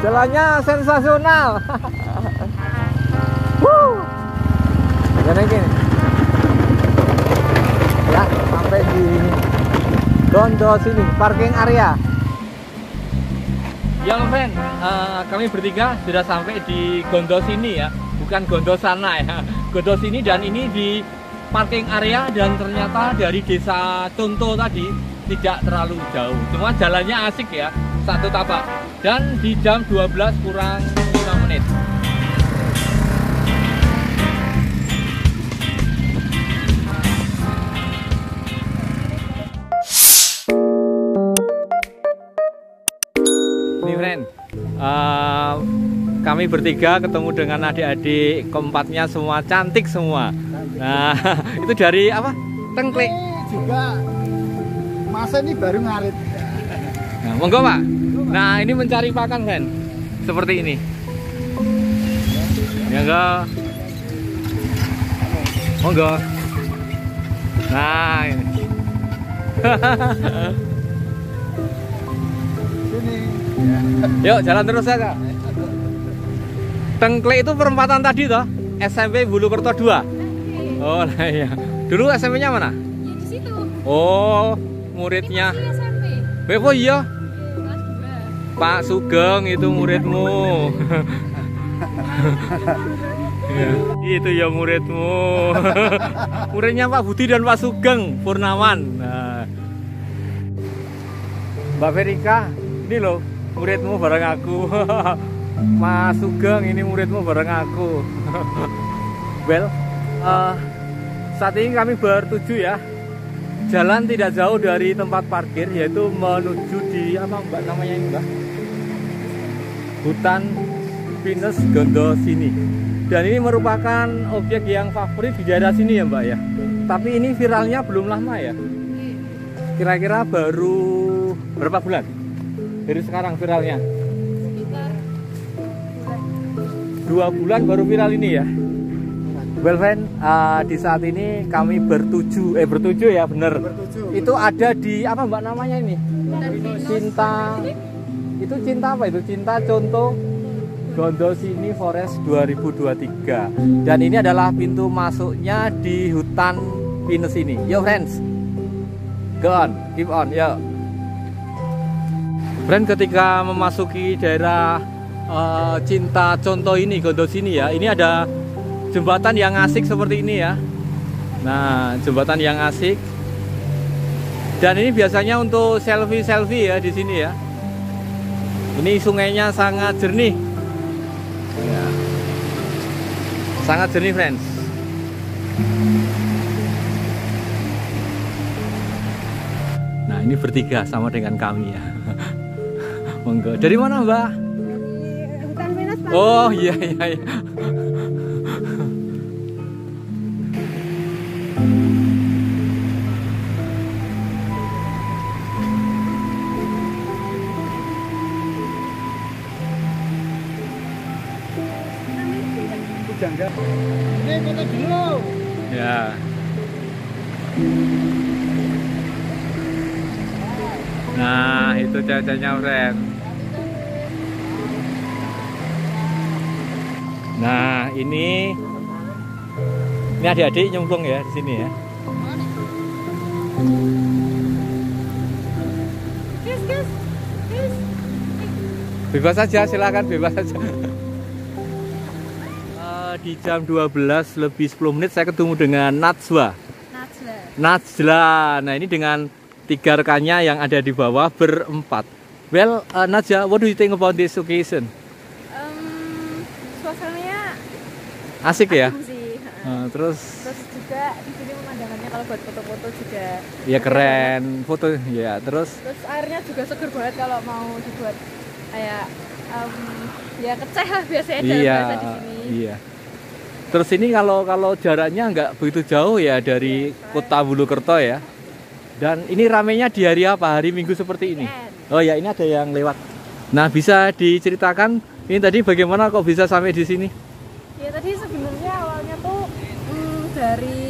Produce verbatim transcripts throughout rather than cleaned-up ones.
Jalannya sensasional. Wuh. Gini gini. Ya, sampai di Gondo sini, parking area. Ya, friend, uh, kami bertiga sudah sampai di Gondo sini ya, bukan Gondo sana ya. Gondo sini, dan ini di parking area, dan ternyata dari desa Conto tadi tidak terlalu jauh. Cuma jalannya asik ya, satu tapak. Dan di jam dua belas kurang lima menit. Ini friend, uh, kami bertiga ketemu dengan adik-adik keempatnya, semua cantik semua. Nah, itu dari apa? Tengklek. Juga masa ini baru ngarit. Nah, monggo Pak. Nah, ini mencari pakan friend, seperti ini. Ya enggak? Monggo. Nah, ini. Yuk, jalan terus ya Kak. Tengklek itu perempatan tadi toh? S M P Bulukerto dua. Oh, nah iya. Dulu S M P-nya mana? Ya, di situ. Oh, muridnya. Ini S M P. Bebo iya. Kelas dua. Pak Sugeng itu muridmu. Ya, itu ya muridmu. Muridnya Pak Budi dan Pak Sugeng Purnawan. Nah. Mbak Verika, ini loh muridmu bareng aku. Mas Sugeng, ini muridmu bareng aku. Well, uh, saat ini kami bertuju ya, jalan tidak jauh dari tempat parkir, yaitu menuju di apa Mbak namanya ini Mbak? Hutan Pinus Gondo sini. Dan ini merupakan objek yang favorit di daerah sini ya Mbak ya. Tapi ini viralnya belum lama ya. Kira-kira baru berapa bulan? Dari sekarang viralnya? Sekitar Dua bulan baru viral ini ya. Well friend, uh, di saat ini kami bertuju, eh bertuju ya bener. Bertuju. Itu ada di apa Mbak namanya ini? Cinta, itu cinta apa itu? Cinta Conto Gondo sini Forest dua ribu dua puluh tiga. Dan ini adalah pintu masuknya di hutan pinus ini. Yo friends, go on, keep on, yo. Friend, ketika memasuki daerah uh, Cinta Conto ini, Gondo sini ya, ini ada jembatan yang asik seperti ini ya. Nah, jembatan yang asik. Dan ini biasanya untuk selfie-selfie ya di sini ya. Ini sungainya sangat jernih. Ya. Sangat jernih, friends. Nah, ini bertiga sama dengan kami ya. Monggo. Dari mana, Mbak? dari hutan pinus Pak. Oh, iya iya iya. Jangga. Ini foto dulu. Ya. Nah, itu cewek-ceweknya, friend. Nah, ini ini adik-adik nyemplung ya di sini ya. Guys, guys. Guys. Bebas saja, silakan bebas saja. Uh, di jam dua belas lebih sepuluh menit saya ketemu dengan Najwa. Najla. Najla. Nah, ini dengan tiga rekannya yang ada di bawah berempat. Well, uh, Najwa, what do you think about this occasion? Um, suasananya Asik ya? adem sih. Uh, terus Terus juga di sini pemandangannya kalau buat foto-foto juga ya keren, foto ya. Terus Terus airnya juga seger banget kalau mau dibuat kayak um, ya keceh lah biasanya dalam iya, bahasa di sini. iya. Terus ini kalau kalau jaraknya nggak begitu jauh ya dari Kota Bulukerto ya. Dan ini ramenya di hari apa? Hari Minggu seperti ini. Oh ya, ini ada yang lewat. Nah, bisa diceritakan ini tadi bagaimana kok bisa sampai di sini? Ya tadi sebenarnya awalnya tuh mm, dari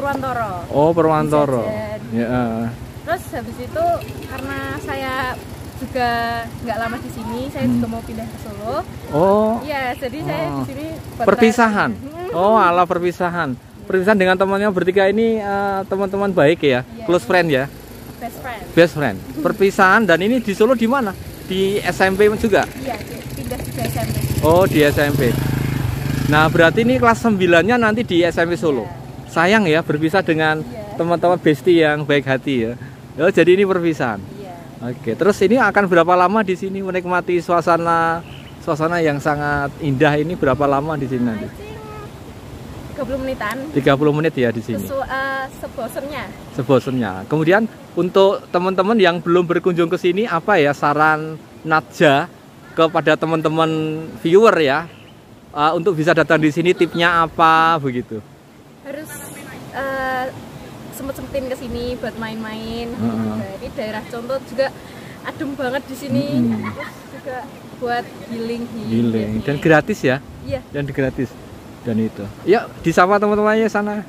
Purwantoro. Oh, Purwantoro. Jajan. Ya. Terus habis itu karena saya juga nggak lama di sini, saya Hmm. juga mau pindah ke Solo. Oh, Iya, jadi saya Oh. di sini kontrak. perpisahan. Hmm. Oh, ala perpisahan. Perpisahan dengan temannya bertiga ini eh, teman-teman baik ya, Iya, close iya. friend ya, Best friend. best friend. Perpisahan dan ini di Solo di mana? Di S M P juga? Iya, pindah juga S M P. Oh, di S M P. Nah, berarti ini kelas sembilan-nya nanti di S M P Solo. Iya. Sayang ya berpisah dengan Iya. teman-teman bestie yang baik hati ya. Oh, jadi ini perpisahan. Iya. Oke, terus ini akan berapa lama di sini menikmati suasana suasana yang sangat indah ini berapa lama di sini nanti? I think tiga puluh menitan. tiga puluh menit ya di sini. Sesu, uh, sebosennya. Sebosennya. Kemudian untuk teman-teman yang belum berkunjung ke sini apa ya saran Nadja kepada teman-teman viewer ya uh, untuk bisa datang di sini tipnya apa begitu? Harus uh, sempet-sempetin ke sini buat main-main. Heeh. Jadi daerah contoh juga adem banget di sini. Mm-mm. Terus juga buat healing Giling dan gratis ya? Iya. Dan gratis dan itu. Yuk disapa teman-temannya sana.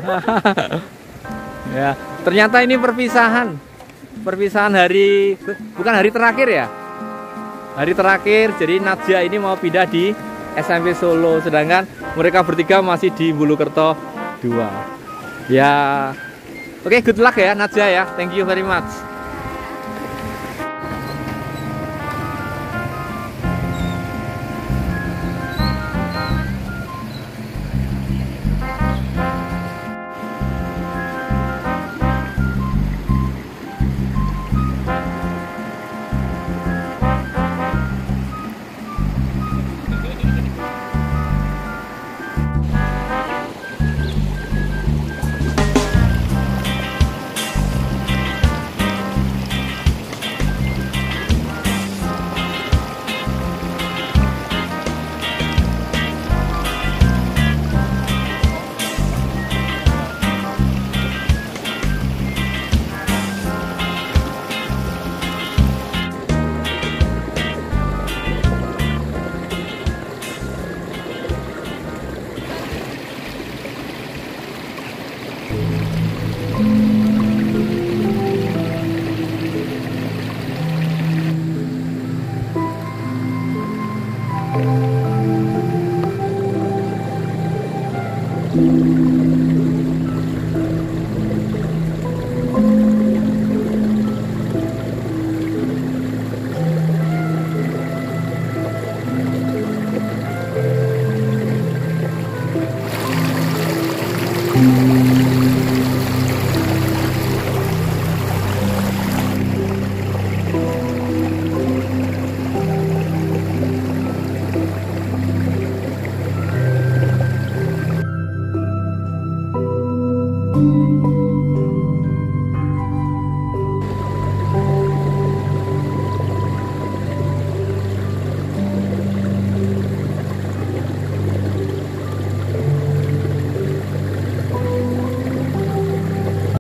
Ya, ternyata ini perpisahan. Perpisahan hari bukan hari terakhir ya? Hari terakhir. Jadi Nadja ini mau pindah di S M P Solo sedangkan mereka bertiga masih di Bulukerto dua. Ya. Oke, good luck ya Nadja ya. Thank you very much.